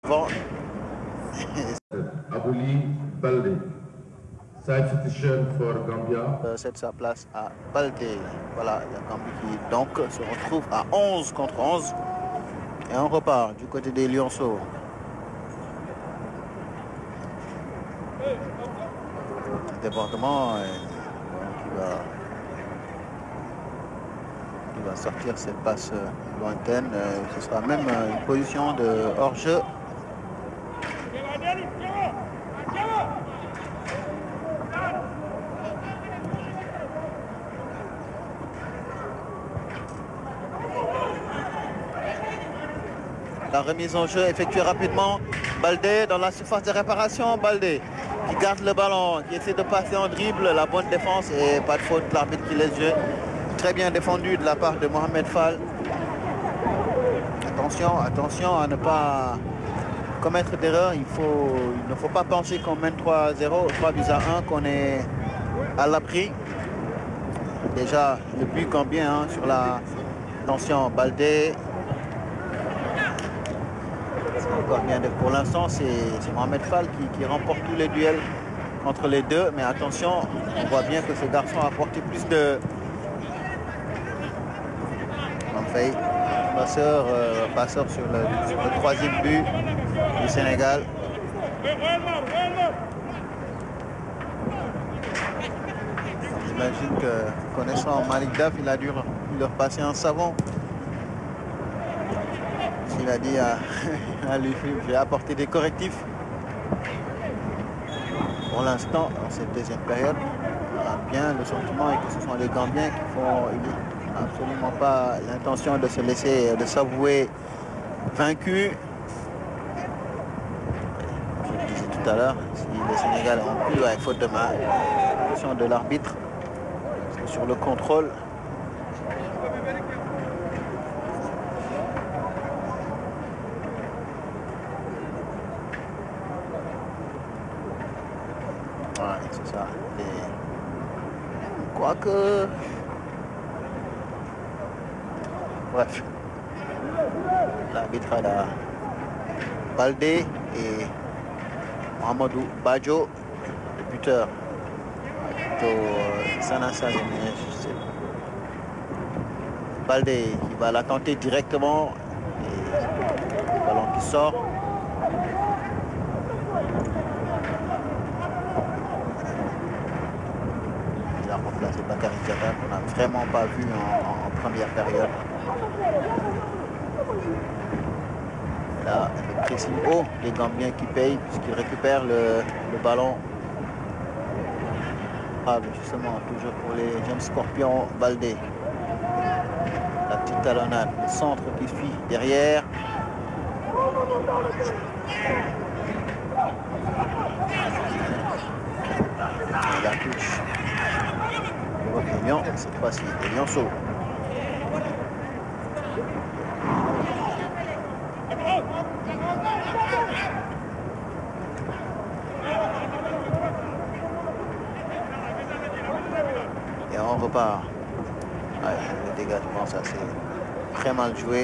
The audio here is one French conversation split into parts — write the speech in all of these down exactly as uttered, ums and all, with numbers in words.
Bon. Abouli Baldé. Substitution for Gambia. Euh, cède sa place à Baldé. Voilà, la Gambie qui donc se retrouve à onze contre onze. Et on repart du côté des Lionceaux. Débordement euh, qui, va, qui va sortir cette passe euh, lointaine. Euh, ce sera même euh, une position de hors-jeu. La remise en jeu effectuée rapidement. Baldé dans la surface de réparation. Baldé qui garde le ballon, qui essaie de passer en dribble. La bonne défense et pas de faute. L'arbitre qui laisse jouer. Très bien défendu de la part de Mohamed Fall. Attention, attention à ne pas commettre d'erreur. Il, faut, il ne faut pas penser qu'on mène trois à zéro, trois buts à un, qu'on est à l'abri. Déjà le but gambien hein, sur la tension. Baldé. Encore bien, pour l'instant, c'est Mohamed Fall qui, qui remporte tous les duels entre les deux. Mais attention, on voit bien que ce garçon a apporté plus de... Fait, passeur, euh, passeur sur le, sur le troisième but du Sénégal. J'imagine que, connaissant Malik Daf, il a dû leur passer un savon. Il a dit à, à lui, j'ai apporté des correctifs. Pour l'instant, dans cette deuxième période, on a bien le sentiment et que ce sont les Gambiens qui font absolument pas l'intention de se laisser, de s'avouer vaincus. Je le disais tout à l'heure, si le Sénégal ont pu, avec faute de main, position de l'arbitre sur le contrôle. C'est ça. Et quoique... Bref. L'arbitre a Baldé et Mohamedou Badjo, le buteur. Sanassa, Baldé, il va la tenter directement. Et le ballon qui sort. Remplacé Bakary Diarra qu'on n'a vraiment pas vu en, en première période. Et là, le pressing haut des Gambiens qui payent puisqu'ils récupèrent le, le ballon. Justement, toujours pour les jeunes Scorpions, Baldé. La petite talonnade, le centre qui suit derrière. Et la touche. Lyon, cette fois-ci, les Lionceaux. Et on repart. Ouais, le dégagement, ça c'est très mal joué.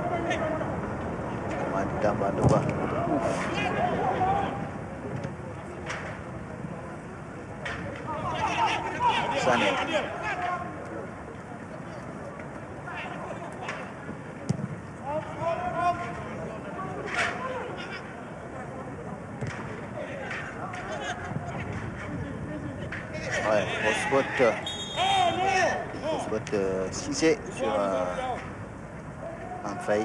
Sané. Ouais, grosse faute. Grosse faute euh, Cissé sur euh, un faille.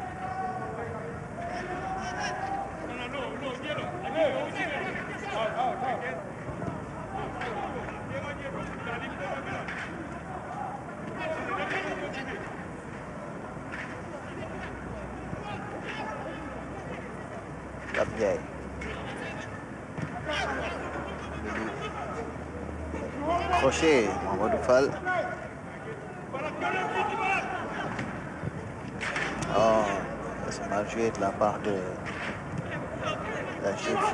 La vieille. Crochet, Mohamedou Fall. Oh, c'est mal joué de la part de la chef.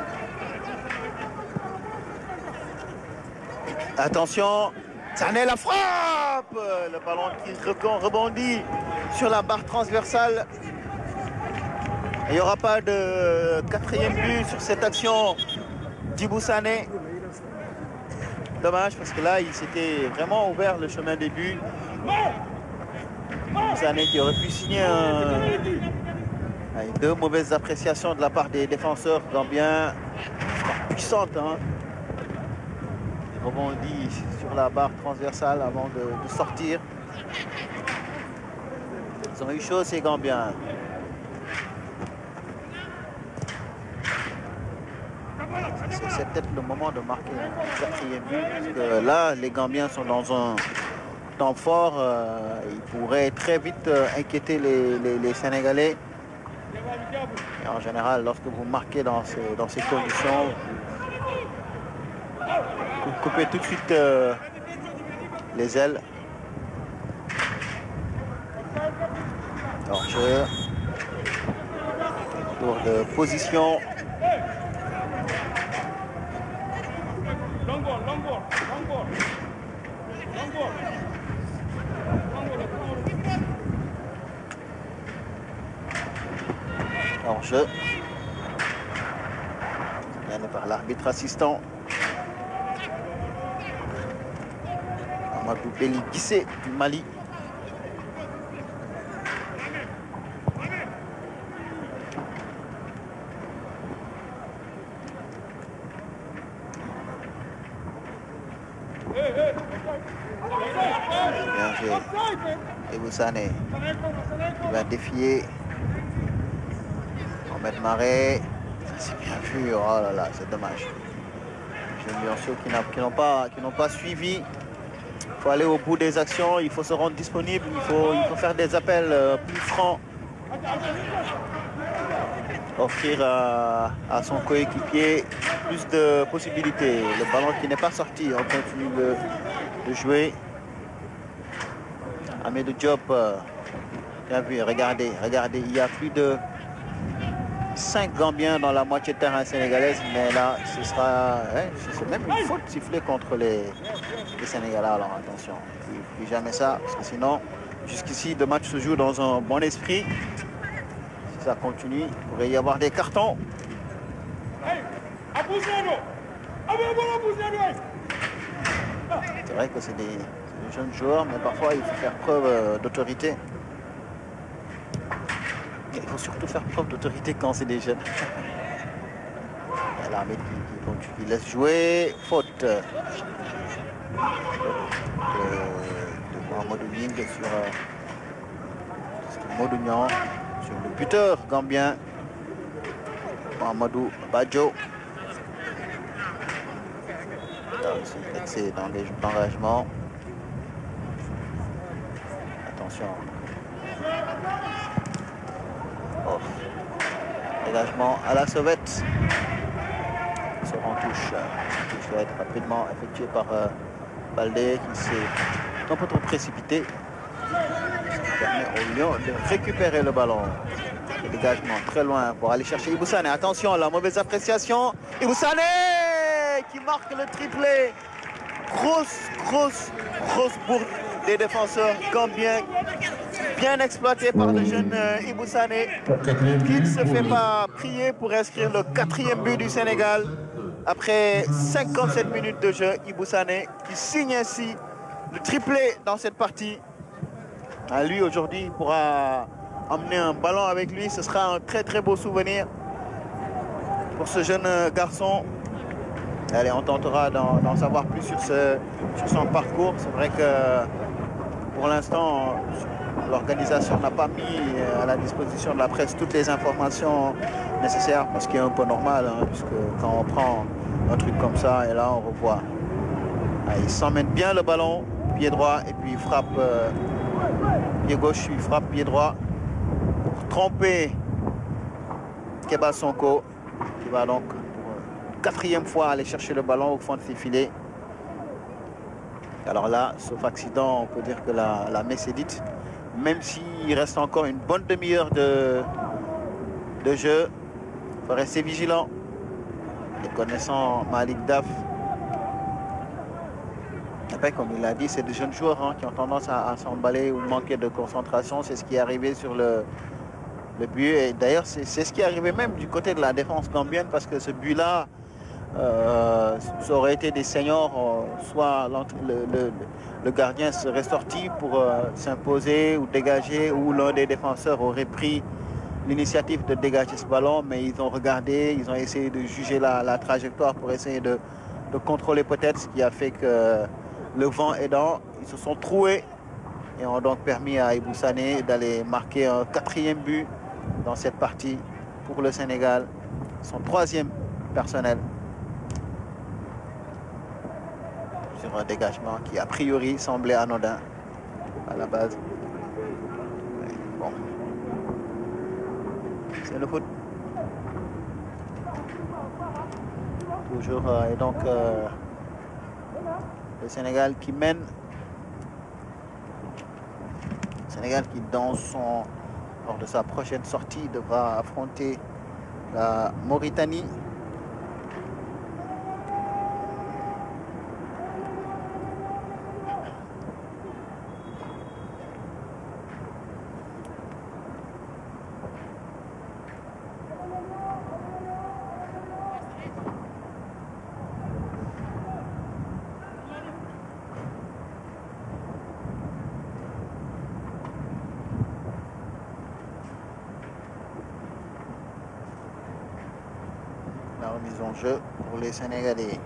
Attention, Sané la frappe. Le ballon qui rebondit sur la barre transversale. Il n'y aura pas de quatrième but sur cette action d'Ibou Sané. Dommage parce que là, il s'était vraiment ouvert le chemin des buts. Ibou Sané qui aurait pu signer un... avec deux mauvaises appréciations de la part des défenseurs gambiens. Puissante, hein. Il rebondit sur la barre transversale avant de, de sortir. Ils ont eu chaud ces Gambiens. C'est peut-être le moment de marquer un quatrième but. Parce que là, les Gambiens sont dans un temps fort. Euh, ils pourraient très vite euh, inquiéter les, les, les Sénégalais. Et en général, lorsque vous marquez dans ces, dans ces conditions, vous coupez tout de suite euh, les ailes. Hors-jeu. Tour de position. Hors-jeu. Gagné par l'arbitre assistant. Amadou Belli Guissé du Mali. Bien joué. Ibou Sané il va défier Mohamed Maré. C'est bien vu. Oh là là, c'est dommage. Les jeunes Lionceaux qui n'ont pas, qui n'ont pas suivi. Il faut aller au bout des actions, il faut se rendre disponible, il faut, il faut faire des appels euh, plus francs. Offrir à, à son coéquipier plus de possibilités. Le ballon qui n'est pas sorti, on continue de, de jouer. Amidou Diop, euh, bien vu, regardez, regardez, il y a plus de cinq Gambiens dans la moitié de terrain sénégalaise, mais là, ce sera hein, c'est même une faute sifflée contre les, les Sénégalais. Alors attention, plus jamais ça, parce que sinon, jusqu'ici, le match se joue dans un bon esprit. Si ça continue, il pourrait y avoir des cartons. C'est vrai que c'est des, des jeunes joueurs, mais parfois il faut faire preuve euh, d'autorité. Il faut surtout faire preuve d'autorité quand c'est des jeunes. L'armée qui, qui, qui laisse jouer. Faute de, de Mohamed Ling sur, euh, sur Modounian, sur le buteur gambien Mohamedou Badjo. C'est excès d'engagement. Attention. Oh. Dégagement à la sauvette. Se rend touche. Touche va être rapidement effectué par euh, Baldé qui s'est un peu trop précipité. Ça permet au Lion de récupérer le ballon. Le dégagement très loin pour aller chercher Ibou Sané. Attention, la mauvaise appréciation. Ibou Sané qui marque le triplé. Grosse, grosse, grosse bourde des défenseurs gambiens. Bien exploité par le jeune euh, Ibou Sané, qui ne se fait pas prier pour inscrire le quatrième but du Sénégal. Après cinquante-sept minutes de jeu, Ibou Sané qui signe ainsi le triplé dans cette partie. À lui, aujourd'hui, il pourra emmener un ballon avec lui. Ce sera un très très beau souvenir pour ce jeune garçon. Allez, on tentera d'en savoir plus sur, ce, sur son parcours. C'est vrai que pour l'instant, l'organisation n'a pas mis à la disposition de la presse toutes les informations nécessaires, parce qu'il est un peu normal, hein, puisque quand on prend un truc comme ça, et là on revoit. Ah, il s'emmène bien le ballon, pied droit, et puis il frappe, euh, pied gauche, il frappe pied droit, pour tromper Keba Sonko, qui va donc pour une quatrième fois aller chercher le ballon au fond de ses filets. Alors là, sauf accident, on peut dire que la, la messe est dite. Même s'il reste encore une bonne demi-heure de, de jeu, il faut rester vigilant. Et connaissant Malik Daf, après, comme il l'a dit, c'est des jeunes joueurs hein, qui ont tendance à, à s'emballer ou manquer de concentration. C'est ce qui est arrivé sur le, le but. Et d'ailleurs, c'est ce qui est arrivé même du côté de la défense gambienne, parce que ce but-là, euh, ça aurait été des seniors, euh, soit le, le, le gardien serait sorti pour euh, s'imposer ou dégager, ou l'un des défenseurs aurait pris l'initiative de dégager ce ballon, mais ils ont regardé, ils ont essayé de juger la, la trajectoire pour essayer de, de contrôler peut-être, ce qui a fait que le vent aidant, ils se sont troués et ont donc permis à Ibou Sané d'aller marquer un quatrième but dans cette partie pour le Sénégal, son troisième personnel sur un dégagement qui a priori semblait anodin à la base. Mais bon, c'est le foot. Toujours euh, et donc euh, le Sénégal qui mène. Le Sénégal qui dans son lors de sa prochaine sortie devra affronter la Mauritanie. La remise en jeu pour les Sénégalais.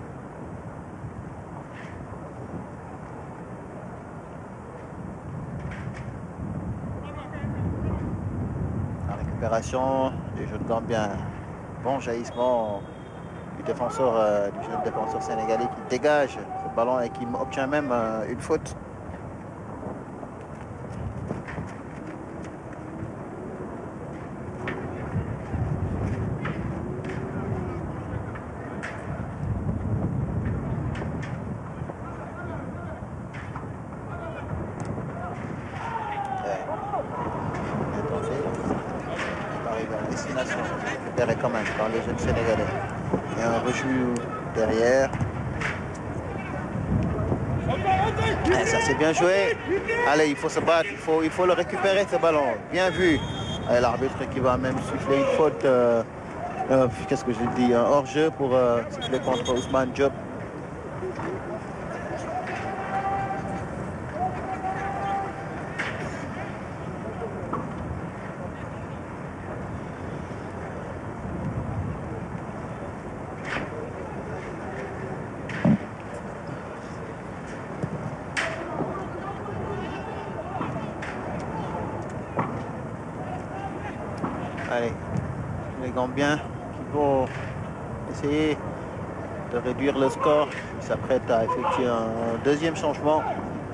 La récupération des jeunes Gambiens. Bon jaillissement du défenseur, euh, du jeune défenseur sénégalais qui dégage ce ballon et qui obtient même euh, une faute. Quand même dans les jeunes Sénégalais. Il y a un rejou derrière. Et ça c'est bien joué. Allez, il faut se battre, il faut, il faut le récupérer ce ballon. Bien vu. L'arbitre qui va même siffler une faute. Euh, euh, Qu'est-ce que je dis, un hors-jeu pour euh, siffler contre Ousmane Diop. Allez, les Gambiens qui vont essayer de réduire le score. Ils s'apprêtent à effectuer un deuxième changement.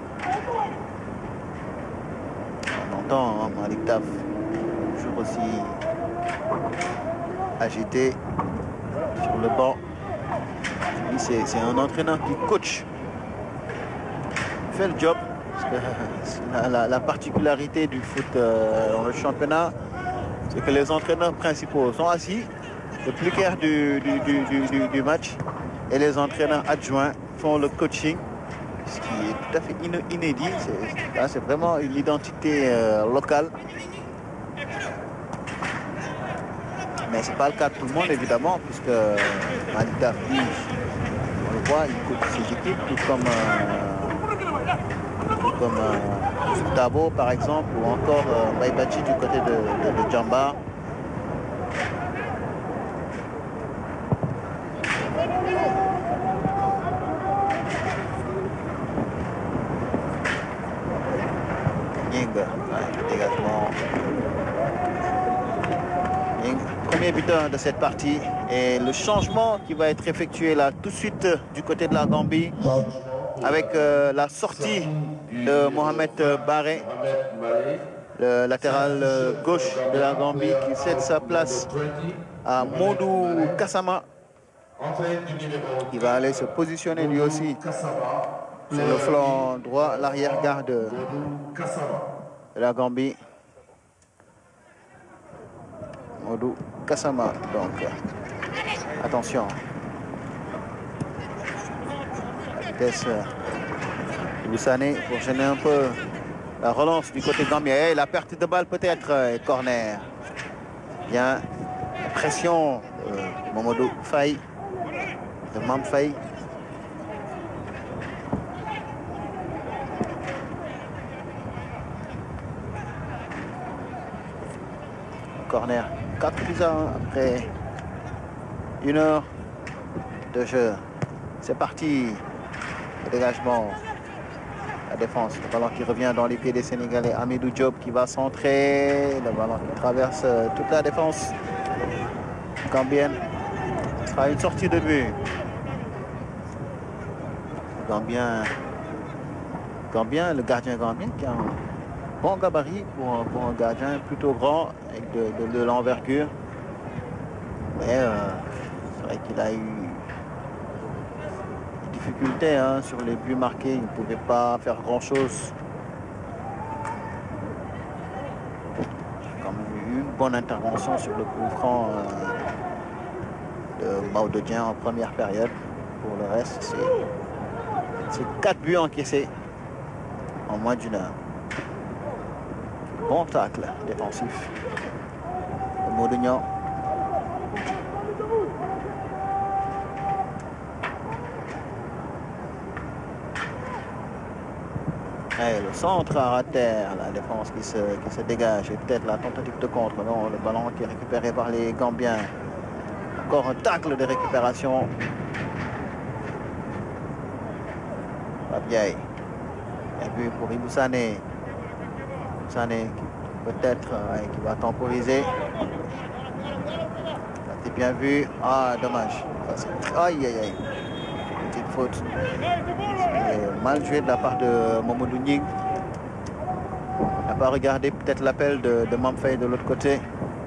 On entend hein, Malick Daf, toujours aussi agité sur le banc. C'est un entraîneur qui coach. Il fait le job. Parce que la, la, la particularité du foot euh, dans le championnat, c'est que les entraîneurs principaux sont assis, le plus clair du, du, du, du, du match, et les entraîneurs adjoints font le coaching, ce qui est tout à fait inédit. C'est vraiment une identité euh, locale. Mais ce n'est pas le cas de tout le monde, évidemment, puisque Malick Daf, on le voit, il coach ses équipes, tout comme, euh, tout comme euh, Dabo, par exemple, ou encore euh, Baïbachi du côté de, de, de Djamba. Ying, ouais, dégagement. Ying, premier buteur de cette partie. Et le changement qui va être effectué là tout de suite du côté de la Gambie, avec euh, la sortie de Mohamed Baré, le latéral gauche de la Gambie, qui cède sa place à Modou Kassama, qui va aller se positionner lui aussi sur le flanc droit, l'arrière-garde de la Gambie. Modou Kassama, donc attention. La vitesse Ibou Sané pour gêner un peu La relance du côté gambien. Et la perte de balle peut-être. Et corner. Bien. La pression de Mamadou Faye. De Mam Faye. Corner. quatre buts à un après une heure de jeu. C'est parti. Le dégagement. La défense. Le ballon qui revient dans les pieds des Sénégalais. Amidou Diop qui va centrer. Le ballon qui traverse toute la défense gambienne. Ce sera une sortie de but. Gambien. Gambien, le gardien gambien qui a un bon gabarit pour, pour un gardien plutôt grand avec de, de, de l'envergure. Mais euh, c'est vrai qu'il a eu des difficultés hein, sur les buts marqués. Il ne pouvait pas faire grand-chose. Il a quand même eu une bonne intervention sur le coup franc euh, de Maodo Dieng en première période. Pour le reste, c'est quatre buts encaissés en moins d'une heure. Bon tacle défensif de Maodo Dieng. Et le centre à terre, la défense qui se, qui se dégage. Et peut-être la tentative de contre. Non, le ballon qui est récupéré par les Gambiens. Encore un tacle de récupération. Babiaï. Bien vu pour Ibou Sané. Sané peut-être ouais, qui va temporiser. C'est bien vu. Ah, dommage. Aïe, aïe, aïe. Petite faute. Et mal joué de la part de Mamadou Ning. On n'a pas regardé peut-être l'appel de, de Mam Faye de l'autre côté.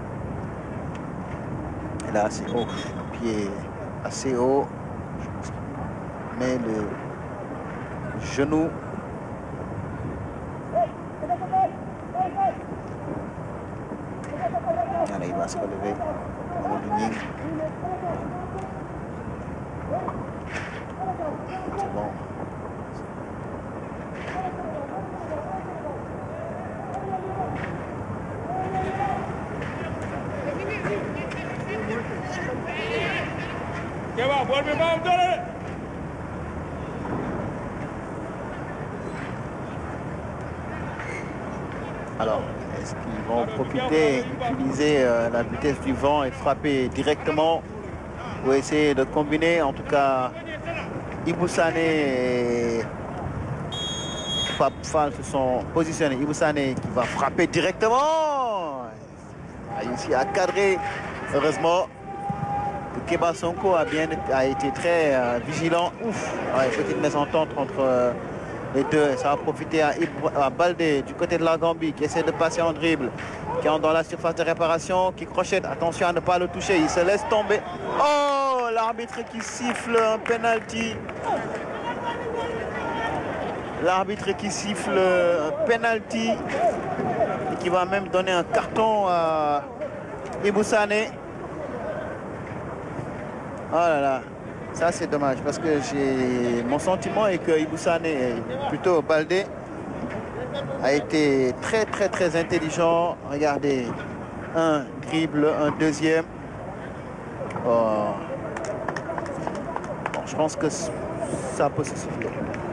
Et là, c'est haut. Pied assez haut. Mais le genou. Allez, il va se relever. Mamadou Ning. C'est bon. Alors, est-ce qu'ils vont profiter, utiliser euh, la vitesse du vent et frapper directement ou essayer de combiner? En tout cas, Ibou Sané et Pape Fall se sont positionnés. Ibou Sané qui va frapper directement. A réussi à cadrer, heureusement. Keba Sonko a, bien, a été très euh, vigilant. Ouf, ouais, petite mésentente entre euh, les deux. Ça a profité à, à Baldé du côté de la Gambie qui essaie de passer en dribble, qui entre dans la surface de réparation, qui crochette. Attention à ne pas le toucher, il se laisse tomber. Oh, l'arbitre qui siffle un penalty. L'arbitre qui siffle un penalty et qui va même donner un carton à Ibou Sané. Oh là là, ça c'est dommage parce que j'ai mon sentiment est que Ibou Sané, plutôt Baldé, a été très très très intelligent. Regardez, un dribble, un deuxième. Oh. Bon, je pense que ça peut se souffler.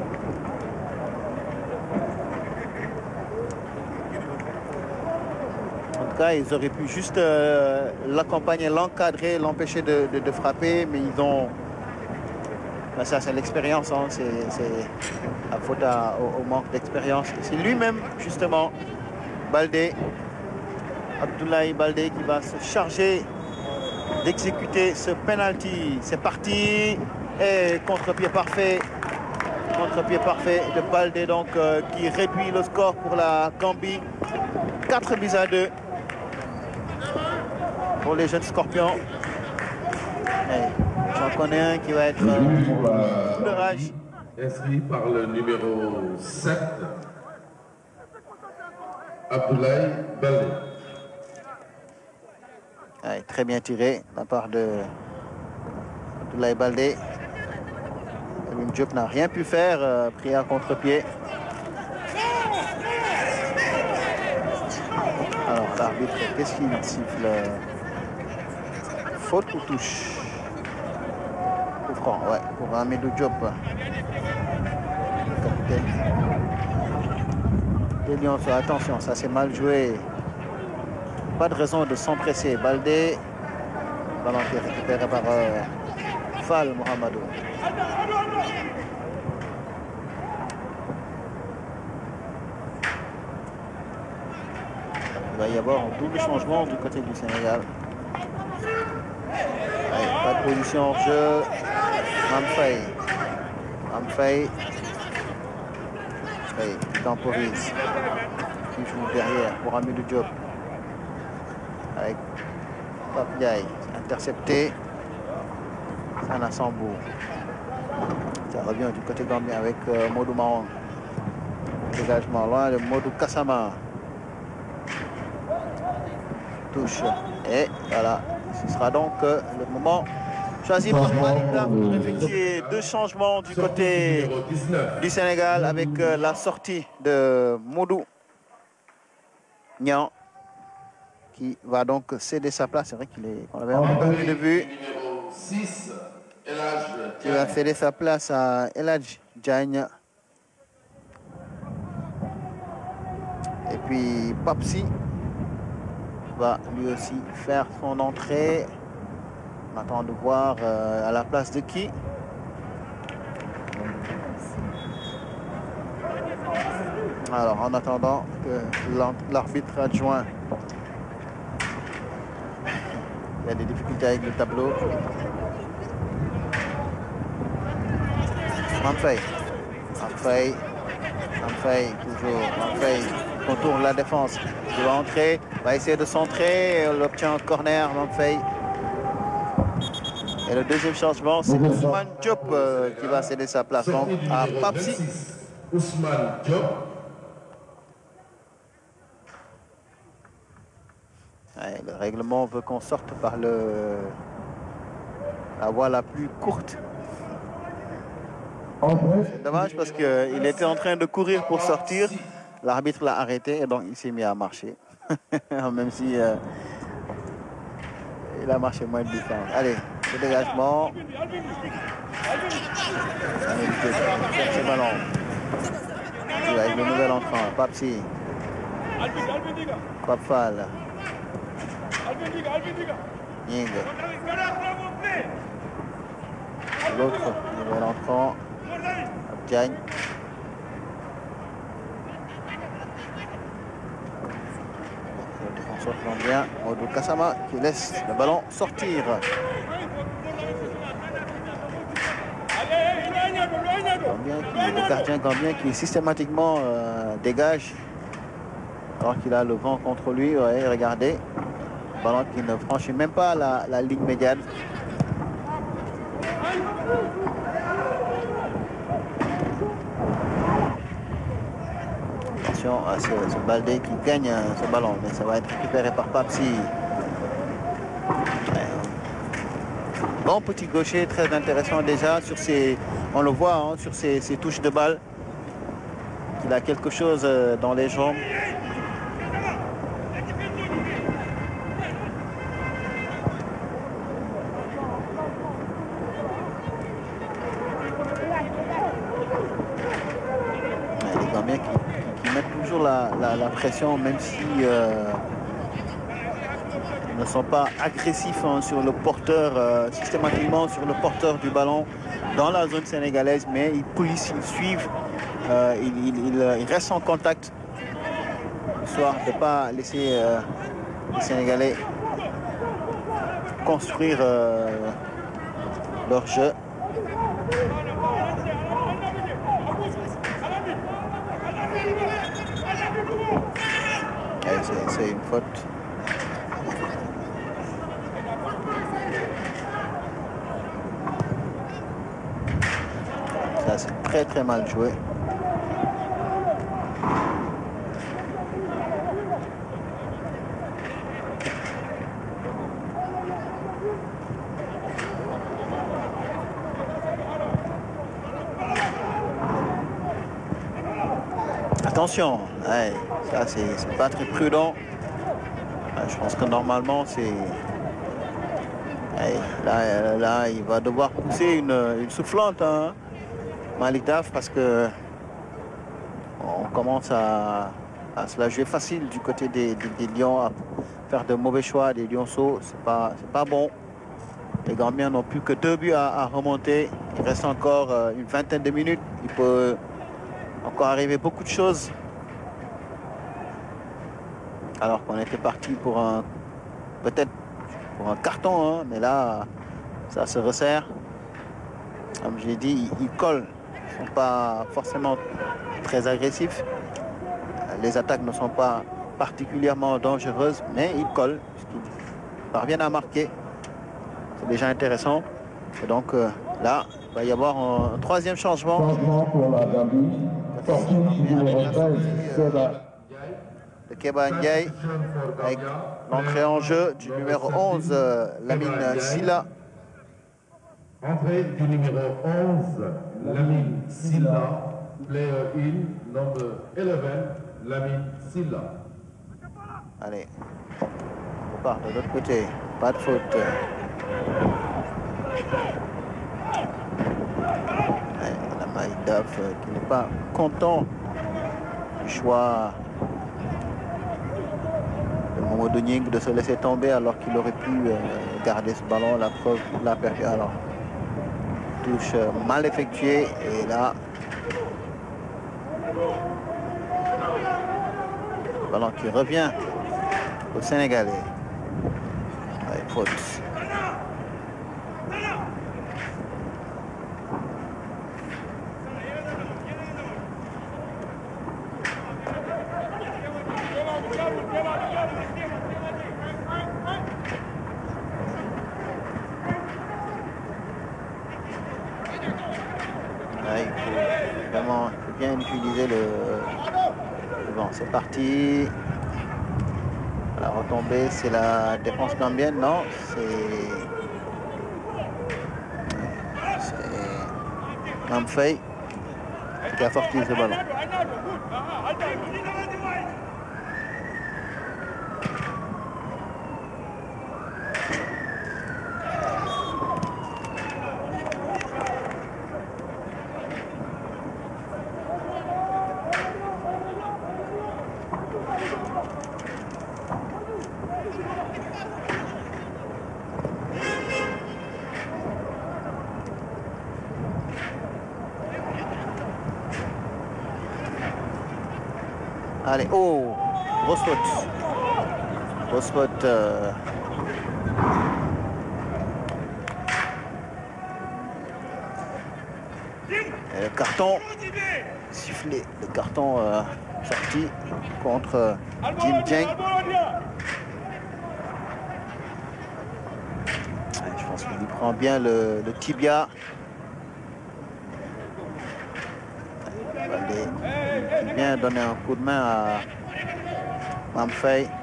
Ils auraient pu juste euh, l'accompagner, l'encadrer, l'empêcher de, de, de frapper, mais ils ont... Ben ça, c'est l'expérience, hein. C'est la faute à, au, au manque d'expérience. C'est lui-même, justement, Baldé, Abdoulaye Baldé, qui va se charger d'exécuter ce penalty. C'est parti, et contre-pied parfait, contre-pied parfait de Baldé, donc, euh, qui réduit le score pour la Gambie. quatre buts à deux. Pour les jeunes Scorpions. J'en connais un qui va être euh, de rage. Inscrit par le numéro sept, Abdoulaye Baldé. Ouais, très bien tiré de la part de Abdoulaye Baldé. Elim Diop n'a rien pu faire, euh, pris à contre-pied. L'arbitre, qu'est-ce qu'il siffle? Faute ou touche? Coup franc, ouais, pour Hamidou Diop. Le capitaine des Lions. Attention, ça c'est mal joué. Pas de raison de s'empresser. Baldé, ballon qui est récupéré par euh, Fall Mohamedou. Il va y avoir un double changement du côté du Sénégal. Allez, pas de position hors jeu. Mamfaye. Mamfaye. Qui temporise. Qui joue derrière pour Hamidou Diop. Avec Pape Ndiaye. Intercepté. Sana Sambou. Ça revient du côté gambien avec euh, Modou Mahon. Dégagement loin de Modou Kassama. Touche. Et voilà. Ce sera donc euh, le moment choisi par Malick pour effectuer deux changements du côté du Sénégal avec euh, la sortie de Modou Niang qui va donc céder sa place. C'est vrai qu'il est, on avait un peu perdu de vue. Il va céder sa place à El Hadj Diagne. Et puis Papsi va lui aussi faire son entrée. On attend de voir euh, à la place de qui. Alors en attendant que l'arbitre adjoint, il y a des difficultés avec le tableau. Mamfaye, Mamfaye, Mamfaye toujours, Mamfaye contourne la défense. Il va entrer, va essayer de centrer, il obtient un corner, Mamfaye. Et le deuxième changement, c'est Ousmane Diop euh, qui va céder sa place donc à Papsi. Ousmane Diop. Ouais, le règlement veut qu'on sorte par le... la voie la plus courte. C'est dommage parce qu'il était en train de courir pour sortir. L'arbitre l'a arrêté et donc il s'est mis à marcher. Même si euh, il a marché moins de distance. Allez, le dégagement. Allez, cherche le ballon. Avec le nouvel entrant, Papsi. Papfal. Ying. L'autre nouvel entrant. Abdiagne. Le défenseur colombien, Modou Kassama, qui laisse le ballon sortir. Gambien qui, le gardien gambien qui systématiquement euh, dégage alors qu'il a le vent contre lui. Ouais, regardez. Le ballon qui ne franchit même pas la, la ligne médiane. Attention à ce, ce Baldé qui gagne ce ballon, mais ça va être récupéré par Papsi. Ouais. Bon petit gaucher, très intéressant déjà sur ses, on le voit hein, sur ses, ses touches de balle. Il a quelque chose dans les jambes. La, la, la pression, même si euh, ils ne sont pas agressifs hein, sur le porteur, euh, systématiquement sur le porteur du ballon dans la zone sénégalaise, mais ils poussent, ils suivent, euh, ils, ils, ils, ils restent en contact, histoire de ne pas laisser euh, les Sénégalais construire euh, leur jeu. C'est une faute. Ça, c'est très très mal joué. Attention, ouais, ça c'est pas très prudent. Je pense que normalement, c'est... Là, là, il va devoir pousser une, une soufflante, hein, Malik Daf, parce que on commence à, à se la jouer facile du côté des, des, des Lions, à faire de mauvais choix, des lionceaux. C'est pas, c'est pas bon. Les Gambiens n'ont plus que deux buts à, à remonter. Il reste encore euh, une vingtaine de minutes. Il peut encore arriver beaucoup de choses. Alors qu'on était parti pour un peut-être pour un carton, hein, mais là, ça se resserre. Comme j'ai dit, ils, ils collent. Ils ne sont pas forcément très agressifs. Les attaques ne sont pas particulièrement dangereuses, mais ils collent. Ils parviennent à marquer. C'est déjà intéressant. Et donc euh, là, il va y avoir un, un troisième changement. Changement pour la Gambie. Sortie du numéro treize, Keba. De Keba Ndiaye, avec l'entrée en jeu du numéro onze, euh, Lamine Silla. Entrée du numéro onze, Lamine Silla. Player in, number eleven, Lamine Silla. Allez, on part de l'autre côté, pas de faute. Allez, la Malik Daf euh, qui n'est pas content du choix de Mamadou Nying de se laisser tomber alors qu'il aurait pu euh, garder ce ballon. La preuve, il l'a perdu. Alors, touche euh, mal effectuée et là, le ballon qui revient au Sénégalais. Allez, faute. Là, il faut vraiment il faut bien utiliser le, le vent. C'est parti. La retombée, c'est la défense gambienne, non? C'est c'est Mamfey qui a sorti ce ballon. Allez, oh, grosse faute. Grosse faute. Euh... Et le carton sifflé, le carton euh, sorti contre euh, Jim Jeng. Je pense qu'il lui prend bien le, le tibia. Il vient donner un coup de main à Mamfey.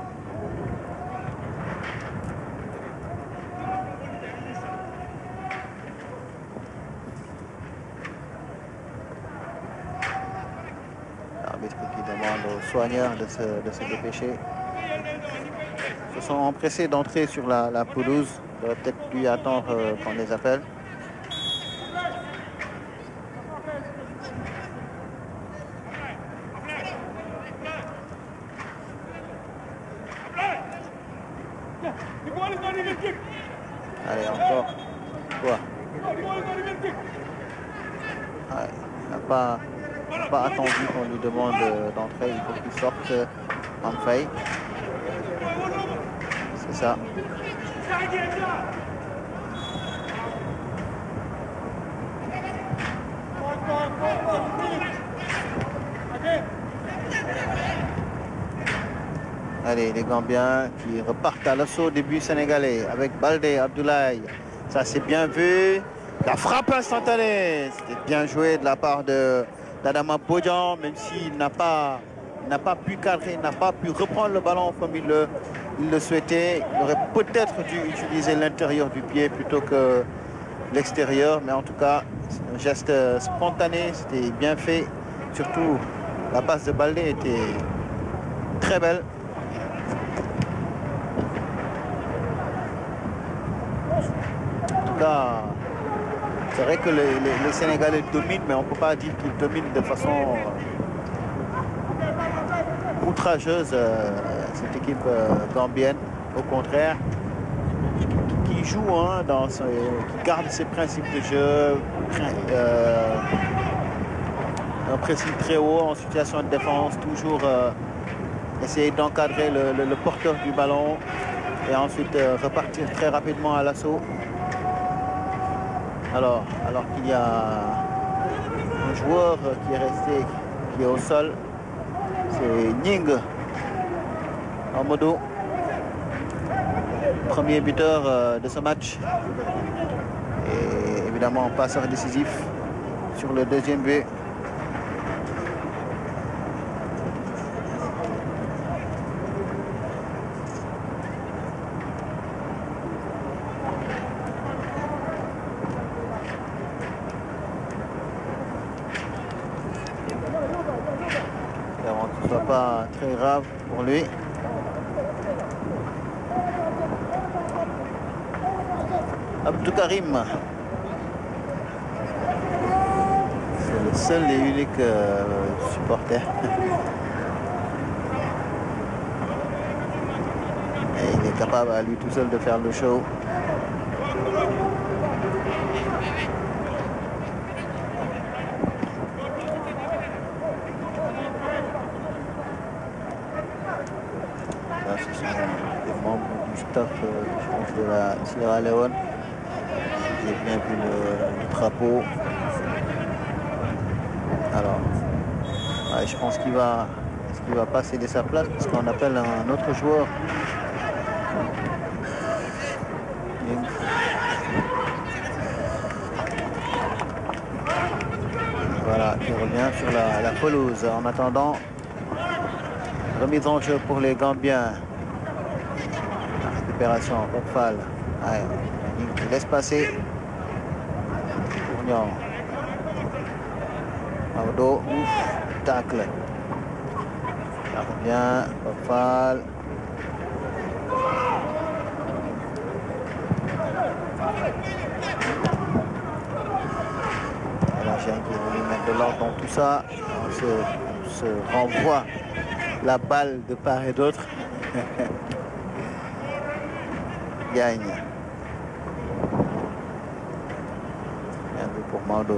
L'arbitre qui demande aux soigneurs de se, de se dépêcher. Ils se sont empressés d'entrer sur la, la pelouse. Il aurait peut-être dû attendre euh, qu'on les appelle. Allez, encore. Quoi? Ouais, il n'a pas, pas attendu qu'on lui demande d'entrer. Il faut qu'il sorte en faille. C'est ça. Allez, les Gambiens qui repartent à l'assaut des buts sénégalais avec Baldé, Abdoulaye. Ça, c'est bien vu. La frappe instantanée. C'était bien joué de la part de d'Adama Bodian, même s'il n'a pas, n'a pas pu cadrer, n'a pas pu reprendre le ballon comme il le, il le souhaitait. Il aurait peut-être dû utiliser l'intérieur du pied plutôt que l'extérieur. Mais en tout cas, c'est un geste spontané. C'était bien fait. Surtout, la passe de Baldé était très belle. tout cas, c'est vrai que les, les, les Sénégalais dominent, mais on ne peut pas dire qu'ils dominent de façon euh, outrageuse euh, cette équipe euh, gambienne. Au contraire, qui, qui joue, hein, dans ce, qui garde ses principes de jeu, euh, un principe très haut en situation de défense, toujours euh, essayer d'encadrer le, le, le porteur du ballon et ensuite euh, repartir très rapidement à l'assaut. Alors, alors qu'il y a un joueur qui est resté, qui est au sol, c'est Ning Amadou, premier buteur euh, de ce match et évidemment passeur décisif sur le deuxième but. Que ce soit pas très grave pour lui. Abdou Karim, c'est le seul et unique euh, supporter. Et il est capable à lui tout seul de faire le show. Là, ce sont des membres du staff, euh, je pense, de la Sierra Leone. J'ai bien vu le, le drapeau. Alors, ouais, je pense qu'il va, qu'il va pas céder sa place parce qu'on appelle un autre joueur. Voilà, qui revient sur la, la pelouse. En attendant, remise en jeu pour les Gambiens. La récupération, Bokfal. Ouais, il laisse passer. Tournion. Audo, ouf, tacle. Ça revient, Bokfal. La chaîne qui est venue mettre de l'ordre dans tout ça. On se, on se renvoie la balle de part et d'autre. Gagne. Bien vu pour Mando.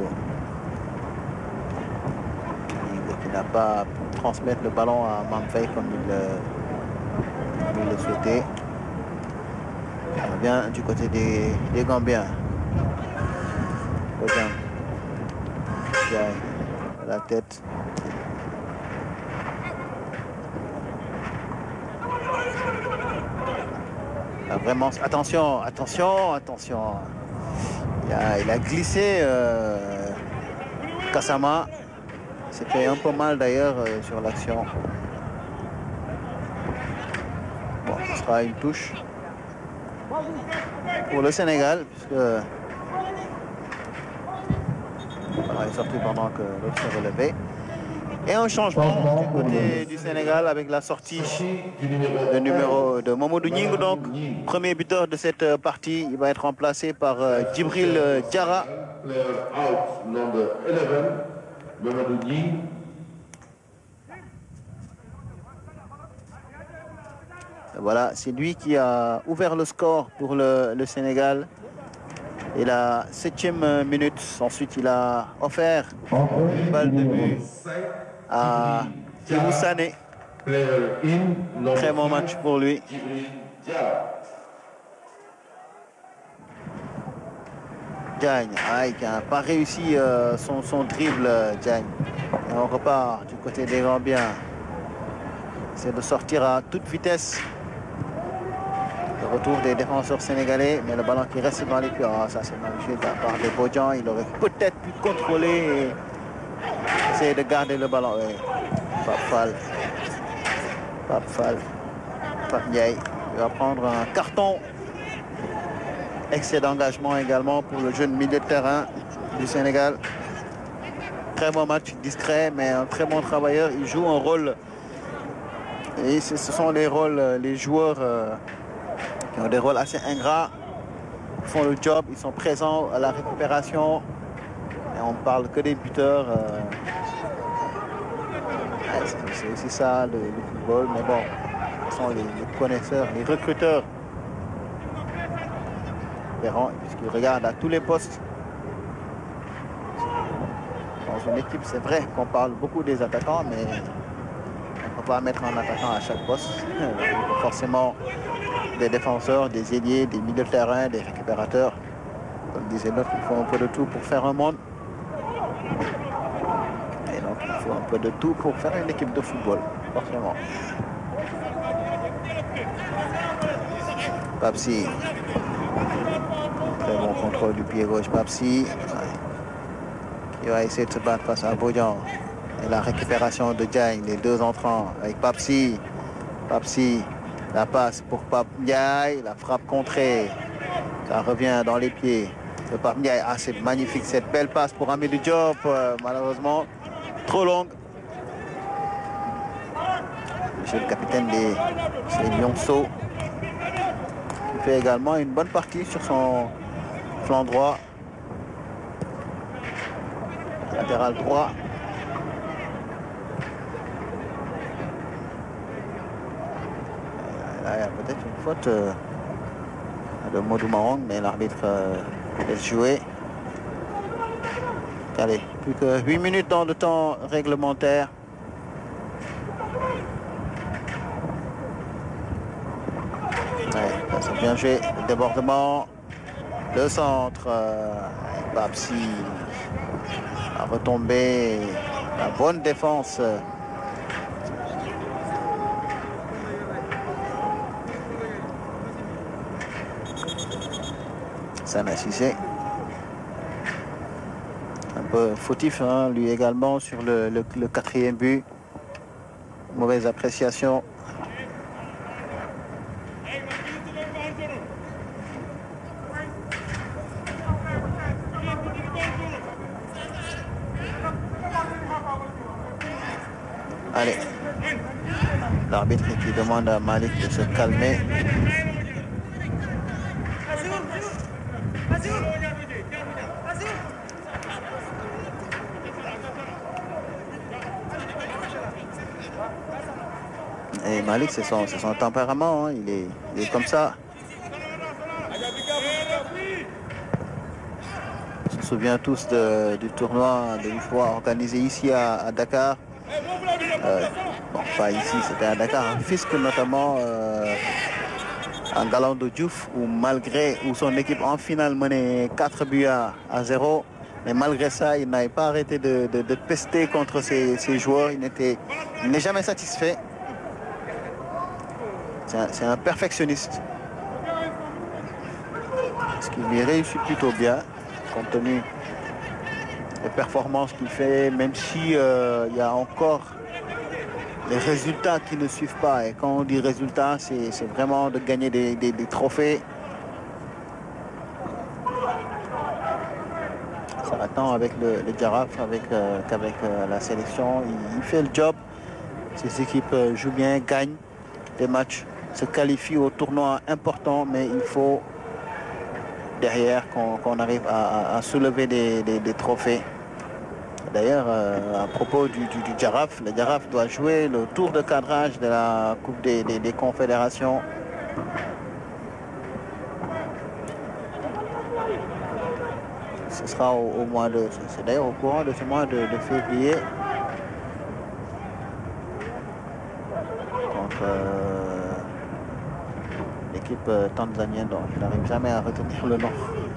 Qui n'a pas pu transmettre le ballon à Mamfei comme il, euh, comme il le souhaitait. Ça revient du côté des, des Gambiens. Gagne. Gagne. La tête. Ah, vraiment, attention, attention, attention. Il a, il a glissé euh, Kassama. Il s'est fait un peu mal d'ailleurs euh, sur l'action. Bon, ce sera une touche pour le Sénégal, puisque voilà, il est sorti pendant que l'autre s'est relevé. Et un changement du côté du Sénégal avec la sortie de numéro de Mamadou Ning, donc premier buteur de cette partie. Il va être remplacé par euh, Djibril euh, Diarra. Voilà, c'est lui qui a ouvert le score pour le, le Sénégal. Et la septième minute, ensuite il a offert une balle de but à Djibou Sané. Très bon match pour lui. Diagne, ah, qui n'a pas réussi euh, son, son dribble, Diagne. Et on repart du côté des Gambiens. C'est de sortir à toute vitesse. Le retour des défenseurs sénégalais, mais le ballon qui reste dans les pieds. Ah, ça c'est magnifique de la part de Bodian. Il aurait peut-être pu contrôler et essayer de garder le ballon. Ouais. Pape Fall. Pape Fall. Pape Ndiaye. Il va prendre un carton. Excès d'engagement également pour le jeune milieu de terrain du Sénégal. Très bon match, discret, mais un très bon travailleur. Il joue un rôle. Et ce sont les rôles, les joueurs euh, qui ont des rôles assez ingrats. font le job, ils sont présents à la récupération. Et on ne parle que des buteurs. Euh... C'est aussi ça le, le football, mais bon, ce sont les, les connaisseurs, les recruteurs verront, puisqu'ils regardent à tous les postes. Dans une équipe, c'est vrai qu'on parle beaucoup des attaquants, mais on ne peut pas mettre un attaquant à chaque poste. Forcément, des défenseurs, des ailiers, des milieux de terrain, des récupérateurs. Comme disait l'autre, il faut un peu de tout pour faire un monde. Et donc, il faut un peu de tout pour faire une équipe de football, forcément. Papsi. Très bon contrôle du pied gauche, Papsi. Il va essayer de se battre face à Bodian. Et la récupération de Diagne, les deux entrants avec Papsi. Papsi, la passe pour Pape Ndiaye, la frappe contrée. Ça revient dans les pieds de Pape Ndiaye. Ah, c'est magnifique cette belle passe pour Hamidou Diop. Euh, malheureusement, trop longue. Monsieur le capitaine des, des Lionceaux, qui fait également une bonne partie sur son flanc droit. Latéral droit. Là, il y a peut-être une faute euh, de Modou Marong, mais l'arbitre euh, laisse jouer. Allez, plus que huit minutes dans le temps réglementaire. Ouais, ça c'est bien joué. Le débordement. Le centre. Euh, Babsi a retombé. La bonne défense. Sana Cissé. Un peu fautif, hein, lui également, sur le, le, le quatrième but. Mauvaise appréciation. Allez. L'arbitre qui demande à Malik de se calmer. Et Malik, c'est son, son tempérament, hein. il, est, il est comme ça. On se souvient tous de, du tournoi d'une fois organisé ici à, à Dakar. Euh, bon, pas ici, c'était à Dakar, un Fisc notamment, euh, en galant de Diouf, où malgré où son équipe en finale menait quatre buts à, à zéro, mais malgré ça, il n'avait pas arrêté de, de, de pester contre ses, ses joueurs. Il n'est jamais satisfait. C'est un, un perfectionniste. Ce qui lui réussit plutôt bien, compte tenu des performances qu'il fait, même si euh, il y a encore les résultats qui ne suivent pas. Et quand on dit résultats, c'est vraiment de gagner des, des, des trophées. Ça attend avec le, le Giraffe, avec, euh, qu'avec euh, la sélection. Il, il fait le job. Ses équipes euh, jouent bien, gagnent des matchs, se qualifient au tournoi important, mais il faut derrière qu'on qu'on arrive à, à, à soulever des, des, des trophées. D'ailleurs, euh, à propos du, du, du Giraffe, le Giraffe doit jouer le tour de cadrage de la Coupe des, des, des Confédérations. Ce sera au, au mois de... C'est d'ailleurs au courant de ce mois de, de février. Contre euh, l'équipe euh, tanzanienne, dont je n'arrive jamais à retenir le nom.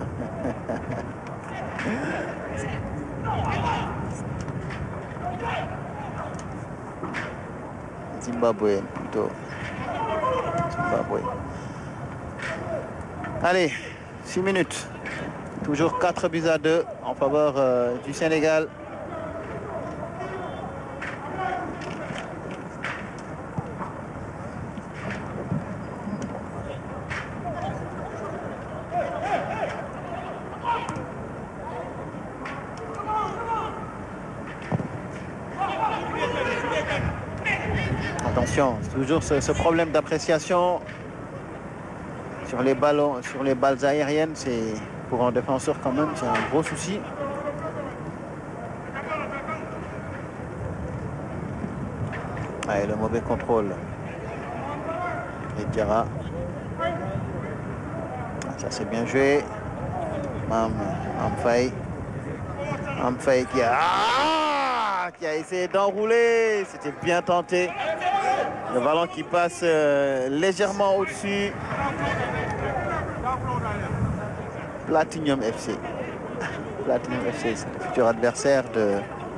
Zimbabwe plutôt. Zimbabwe. Allez, six minutes. Toujours quatre buts à deux en faveur euh, du Sénégal. Attention, toujours ce, ce problème d'appréciation sur les ballons, sur les balles aériennes, c'est pour un défenseur quand même, c'est un gros souci. Allez, le mauvais contrôle. Et Diarra. Ça c'est bien joué. Mam, Mam Faye. Mam Faye qui a, ah, qui a essayé d'enrouler. C'était bien tenté. Le ballon qui passe euh, légèrement au-dessus. Platinum F C. Platinum F C, c'est le futur adversaire de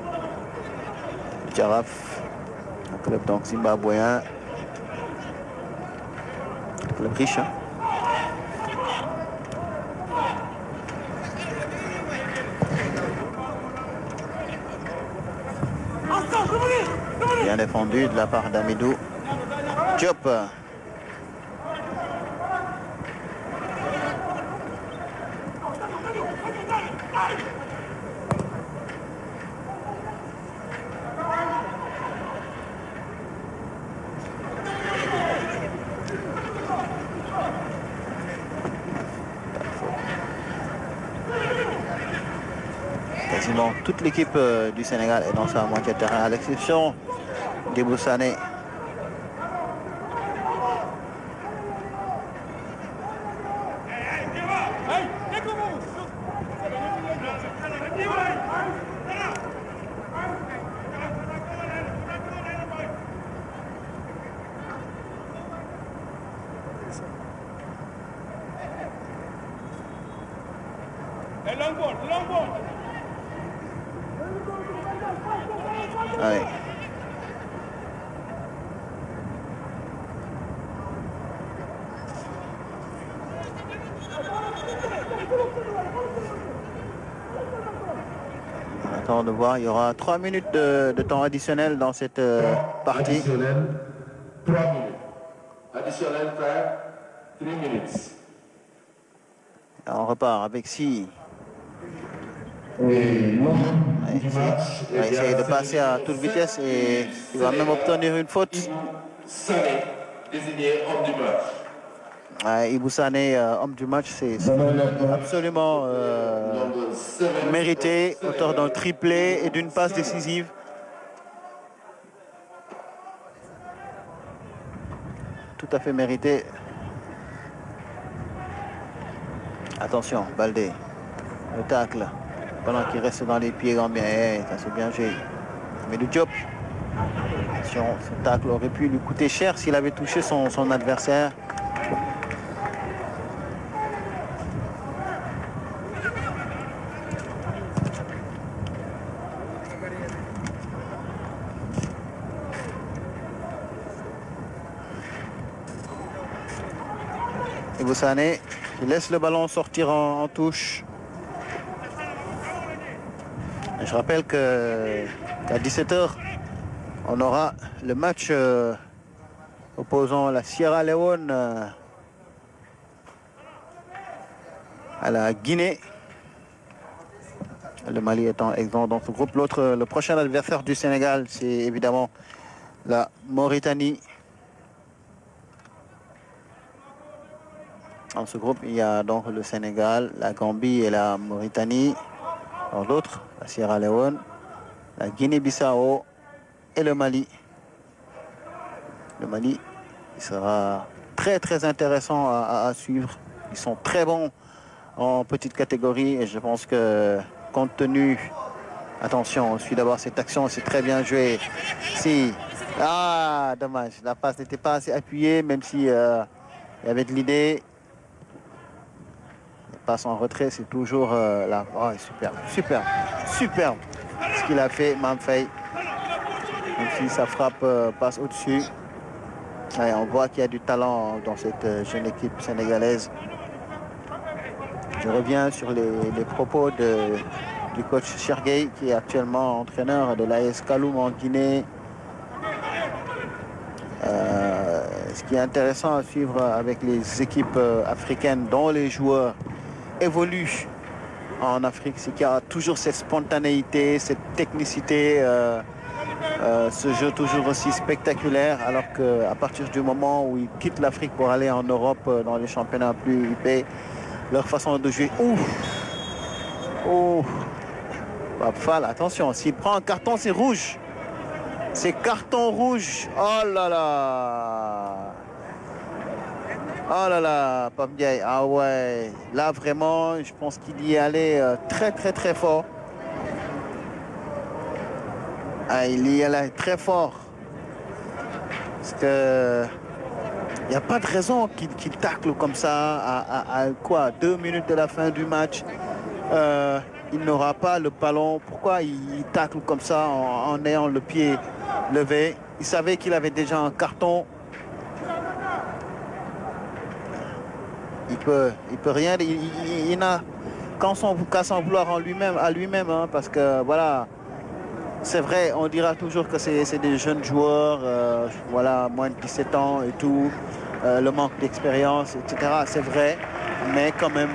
Giraffe. Un club donc zimbabwéen. Un club riche. Hein. Bien défendu de la part d'Amidou Diop. Quasiment toute l'équipe euh, du Sénégal est dans sa moitié de terrain, à l'exception d'Ibou Sané. Allez. On attend de voir, il y aura trois minutes de, de temps additionnel dans cette euh, partie. Additionnel, trois minutes. Additionnel, trois minutes. On repart avec Si. Et l'homme Ouais, du match il va essayer de passer à toute vitesse et il va même obtenir une faute. Sané, désigné homme du match. Ouais, Ibou Sané, euh, homme du match, c'est absolument euh, mérité, auteur d'un triplé et d'une passe décisive. Tout à fait mérité. Attention, Baldé, le tacle. Pendant qu'il reste dans les pieds gambiens, hey, ça c'est bien joué. Mais le Diop, attention, ce tacle aurait pu lui coûter cher s'il avait touché son, son adversaire. Ibou Sané, il laisse le ballon sortir en, en touche. Je rappelle qu'à dix-sept heures, on aura le match euh, opposant la Sierra Leone euh, à la Guinée. Le Mali étant exempt dans ce groupe. L'autre, le prochain adversaire du Sénégal, c'est évidemment la Mauritanie. Dans ce groupe, il y a donc le Sénégal, la Gambie et la Mauritanie. Dans l'autre, la Sierra Leone, la Guinée-Bissau et le Mali. Le Mali, il sera très très intéressant à, à, à suivre. Ils sont très bons en petite catégorie et je pense que compte tenu... Attention, on suit d'abord cette action, c'est très bien joué. Si, ah, dommage, la passe n'était pas assez appuyée, même si euh, il y avait de l'idée. Passe en retrait, c'est toujours euh, là. Oh, super, super, superbe ce qu'il a fait, Mam Faye. Même si sa frappe euh, passe au-dessus. Ouais, on voit qu'il y a du talent dans cette euh, jeune équipe sénégalaise. Je reviens sur les, les propos de, du coach Cherguey, qui est actuellement entraîneur de l'A S Kaloum en Guinée. Euh, ce qui est intéressant à suivre avec les équipes euh, africaines dont les joueurs évolue en Afrique, c'est qu'il y a toujours cette spontanéité, cette technicité. Euh, Euh, ce jeu toujours aussi spectaculaire, alors qu'à partir du moment où ils quittent l'Afrique pour aller en Europe euh, dans les championnats plus huppés, leur façon de jouer. Ouf, ouf. Fall, attention, s'il prend un carton, c'est rouge. C'est carton rouge. Oh là là. Oh là là, Pape Ndiaye. Ah ouais. Là, vraiment, je pense qu'il y est allé euh, très, très, très fort. Ah, il y est allé très fort. Parce que il n'y a pas de raison qu'il qu'il tacle comme ça à, à, à quoi, deux minutes de la fin du match. Euh, il n'aura pas le ballon. Pourquoi il tacle comme ça en, en ayant le pied levé? Il savait qu'il avait déjà un carton. Il peut, il peut rien. Il, il, il n'a qu'à s'en vouloir en lui-même, à lui-même, hein, parce que voilà, c'est vrai, on dira toujours que c'est des jeunes joueurs, euh, voilà, moins de dix-sept ans et tout, euh, le manque d'expérience, et cetera. C'est vrai, mais quand même.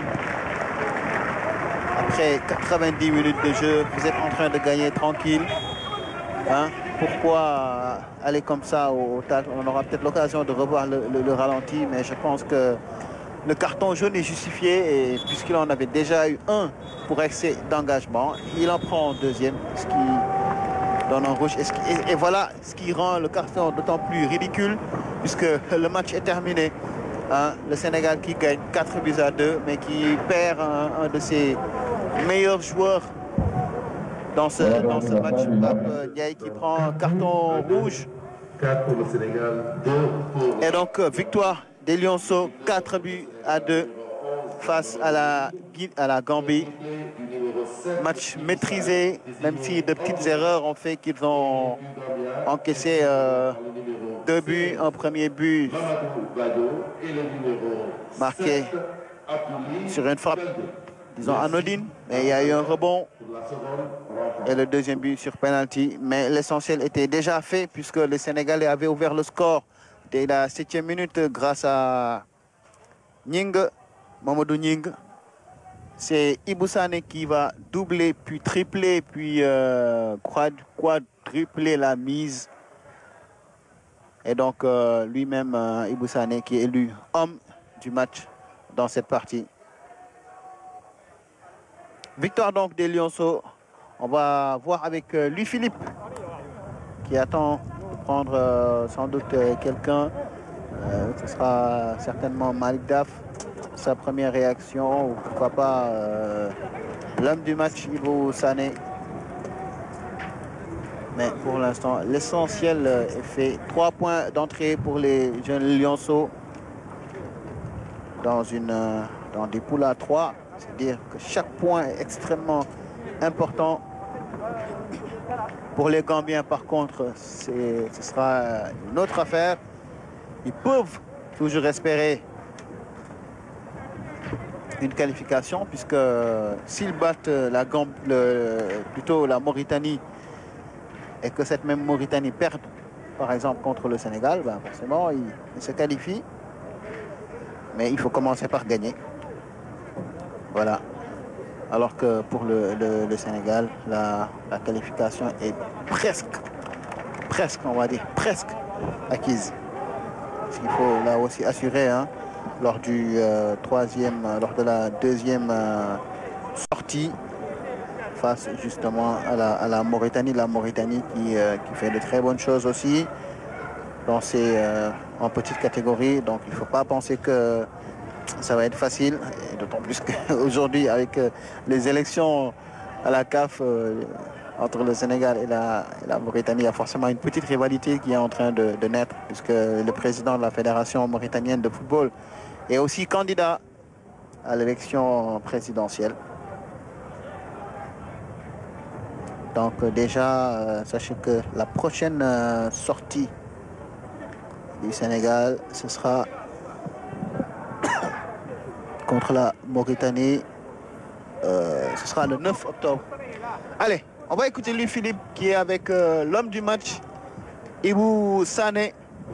Après quatre-vingt-dix minutes de jeu, vous êtes en train de gagner tranquille. Hein? Pourquoi aller comme ça au tacle? On aura peut-être l'occasion de revoir le, le, le ralenti, mais je pense que le carton jaune est justifié, et puisqu'il en avait déjà eu un pour excès d'engagement, il en prend un deuxième, ce qui donne un rouge. Et, ce qui, et, et voilà ce qui rend le carton d'autant plus ridicule, puisque le match est terminé. Hein? Le Sénégal qui gagne quatre buts à deux, mais qui perd un, un de ses meilleurs joueurs dans ce, dans ce match. Pape Ndiaye qui prend un carton rouge. quatre pour le Sénégal, deux pour... Et donc, victoire des Lionceaux, quatre buts à deux face à la, à la Gambie. Match maîtrisé, même si de petites erreurs ont fait qu'ils ont encaissé euh, deux buts. Un premier but marqué sur une frappe, disons anodine, mais il y a eu un rebond. Et le deuxième but sur penalty. Mais l'essentiel était déjà fait, puisque les Sénégalais avaient ouvert le score dès la septième minute grâce à Nying, Mamadou Nying. C'est Ibou Sané qui va doubler, puis tripler, puis euh, quadrupler la mise. Et donc euh, lui-même, euh, Ibou Sané, qui est élu homme du match dans cette partie. Victoire donc des Lionceaux. On va voir avec euh, Louis-Philippe, qui attend de prendre euh, sans doute euh, quelqu'un. Euh, ce sera certainement Malik Daf. Sa première réaction, ou pourquoi pas euh, l'homme du match, Ibou Sané. Mais pour l'instant, l'essentiel est fait. Trois points d'entrée pour les jeunes Lionceaux dans, une, euh, dans des poules à trois. C'est-à-dire que chaque point est extrêmement important. Pour les Gambiens, par contre, ce sera une autre affaire. Ils peuvent toujours espérer une qualification, puisque s'ils battent la Gambie, le, plutôt la Mauritanie, et que cette même Mauritanie perde, par exemple, contre le Sénégal, ben forcément, ils, ils se qualifient. Mais il faut commencer par gagner. Voilà. Alors que pour le, le, le Sénégal, la, la qualification est presque, presque, on va dire, presque acquise. Ce qu'il faut là aussi assurer, hein, lors du euh, troisième, lors de la deuxième euh, sortie face justement à la, à la Mauritanie, la Mauritanie qui, euh, qui fait de très bonnes choses aussi dans ces, euh, en petite catégorie. Donc il ne faut pas penser que ça va être facile, d'autant plus qu'aujourd'hui avec euh, les élections à la C A F euh, entre le Sénégal et la, et la Mauritanie, il y a forcément une petite rivalité qui est en train de, de naître, puisque le président de la Fédération mauritanienne de football est aussi candidat à l'élection présidentielle. Donc euh, déjà, euh, sachez que la prochaine euh, sortie du Sénégal, ce sera contre la Mauritanie. Euh, ce sera le neuf octobre. Allez, on va écouter lui Philippe qui est avec euh, l'homme du match, Ibou Sané.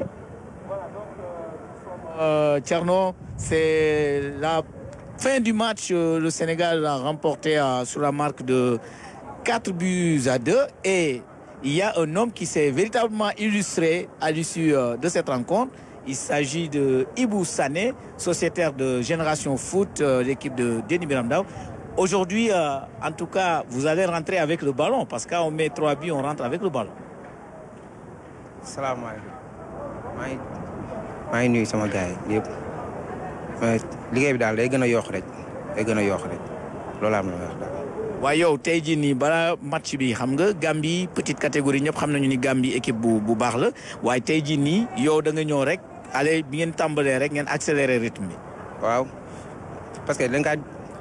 Euh, Tcherno, c'est la fin du match. Euh, le Sénégal a remporté euh, sur la marque de quatre buts à deux. Et il y a un homme qui s'est véritablement illustré à l'issue euh, de cette rencontre. Il s'agit de Ibou Sané, sociétaire de Génération Foot, euh, l'équipe de Denis Biram Ndao. Aujourd'hui, euh, en tout cas, vous allez rentrer avec le ballon, parce que quand on met trois buts, on rentre avec le ballon. Salam alaikum. maa ngi nuyu sama gars yi yëpp mais liggéey bi daal day gën a yokk rek day gën a yokk rek loolu am na wax daal. waaye yow tey jii nii balaa match bi xam nga Gambie petite catégorie ñëpp xam nañu ni Gambie équipe bu bu baax la waaye tey jii nii yow da nga ñëw rek allez bi ngeen tàmbalee rek ngeen accélérer rythme bi. waaw parce que dañ kaa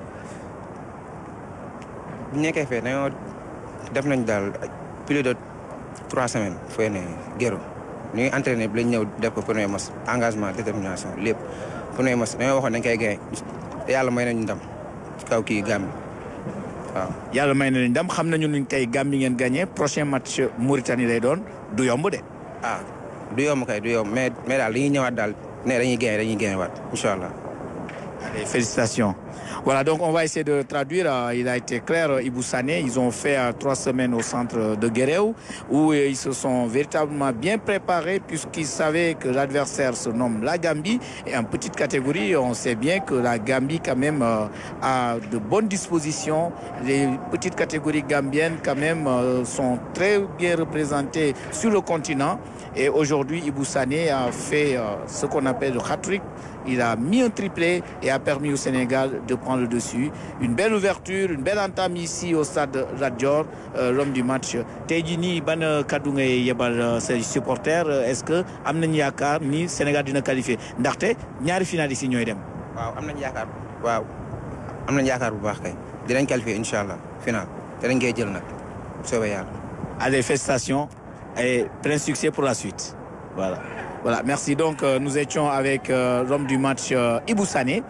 bu ñu nekkee fee dañoo def nañ daal plus de trois semaines fee ne géro ñu ngi entraîné bi lañ ñëw def ko premier match engagement détermination lépp premier match dañoo waxoon dañ koy gagné yàlla may nañu ndam ci kaw kii Gambie waaw. yàlla may nañu ndam xam nañu ni tey Gambie ngeen gagné prochain match Mauritanie lay doon du yomb de. ah du yomb kay du yomb mais mais daal dañuy ñëwaat daal ne dañuy gagné dañuy gagné waat incha allah. Allez, félicitations. Voilà, donc on va essayer de traduire. Euh, il a été clair, euh, Ibou Sané. Ils ont fait euh, trois semaines au centre de Guéréo où euh, ils se sont véritablement bien préparés puisqu'ils savaient que l'adversaire se nomme la Gambie. Et en petite catégorie, on sait bien que la Gambie quand même euh, a de bonnes dispositions. Les petites catégories gambiennes quand même euh, sont très bien représentées sur le continent. Et aujourd'hui, Ibou Sané a fait euh, ce qu'on appelle le hat-trick. Il a mis un triplé et a permis au Sénégal de prendre le dessus. Une belle ouverture, une belle entame ici au stade Lat Dior, euh, l'homme du match. Tey jii nii ban kaddu ngay yebal say supporters est-ce que am nañu yaakaar ni Sénégal dina qualifié ndaxte ñaari finalistes yi ñooy dem. waaw am nañu yaakaar waaw am nañu yaakaar bu baax kay dinañ qualifié incha allah final te dañ koy jël nag soobee yàlla. Allez, félicitations et plein succès pour la suite. Voilà. Voilà, merci. Donc, euh, nous étions avec euh, l'homme du match euh, Ibou Sané.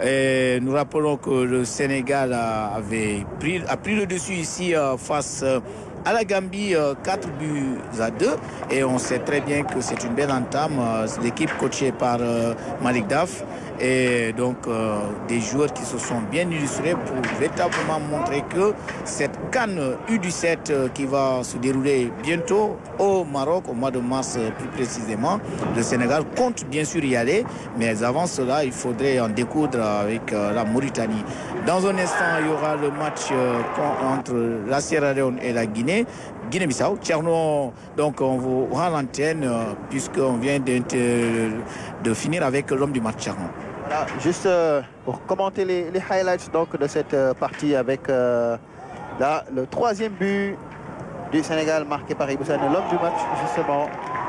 Et nous rappelons que le Sénégal a, avait pris, a pris le dessus ici euh, face euh, à la Gambie, euh, quatre buts à deux. Et on sait très bien que c'est une belle entame. Euh, L'équipe coachée par euh, Malik Daf. Et donc, euh, des joueurs qui se sont bien illustrés pour véritablement montrer que cette CAN U dix-sept euh, qui va se dérouler bientôt au Maroc, au mois de mars euh, plus précisément, le Sénégal compte bien sûr y aller. Mais avant cela, il faudrait en découdre avec euh, la Mauritanie. Dans un instant, il y aura le match euh, entre la Sierra Leone et la Guinée. Guinée-Bissau. Tcherno, donc on vous rend l'antenne euh, puisqu'on vient de, de, de finir avec l'homme du match Tcherno. Voilà, juste euh, pour commenter les, les highlights donc, de cette euh, partie avec euh, là, le troisième but du Sénégal marqué par Ibou Sané, l'homme du match justement.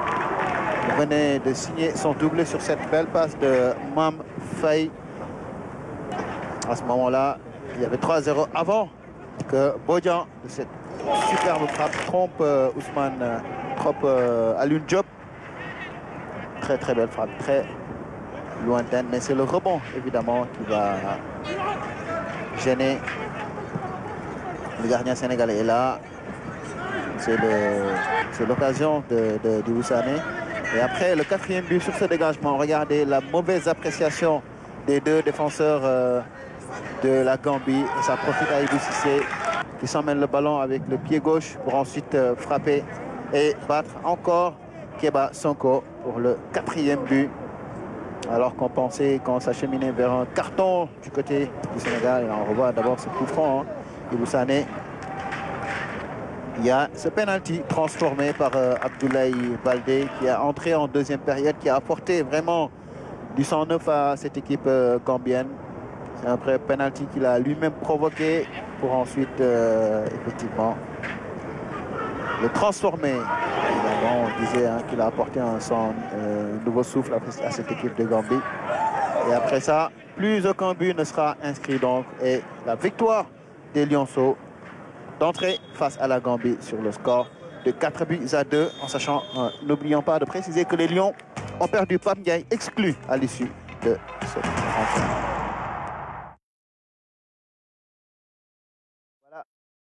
Il venait de signer son doublé sur cette belle passe de Mam Faye. À ce moment-là, il y avait trois zéro avant que Bodian, de cette superbe frappe, trompe euh, Ousmane, euh, trompe euh, Alioune Diop. Très très belle frappe, très lointaine, mais c'est le rebond évidemment qui va gêner le gardien sénégalais. Et là, c'est l'occasion de, de, d'Ibou Sané. Et après, le quatrième but sur ce dégagement, regardez la mauvaise appréciation des deux défenseurs euh, de la Gambie. Et ça profite à Ibou Cissé qui s'emmène le ballon avec le pied gauche pour ensuite euh, frapper et battre encore Keba Sonko pour le quatrième but. Alors qu'on pensait qu'on s'acheminait vers un carton du côté du Sénégal. Et on revoit d'abord ce coup franc, hein, Ibou Sané. Il y a ce penalty transformé par euh, Abdoulaye Baldé qui a entré en deuxième période, qui a apporté vraiment du sang neuf à cette équipe euh, gambienne. C'est un vrai penalty qu'il a lui-même provoqué pour ensuite, euh, effectivement, le transformer. Évidemment, on disait hein, qu'il a apporté un sang, euh, nouveau souffle à, à cette équipe de Gambie. Et après ça, plus aucun but ne sera inscrit donc. Et la victoire des Lionceaux d'entrer face à la Gambie sur le score de quatre buts à deux, en sachant, euh, n'oublions pas de préciser que les Lions ont perdu Pape Ndiaye, exclu à l'issue de cette rencontre.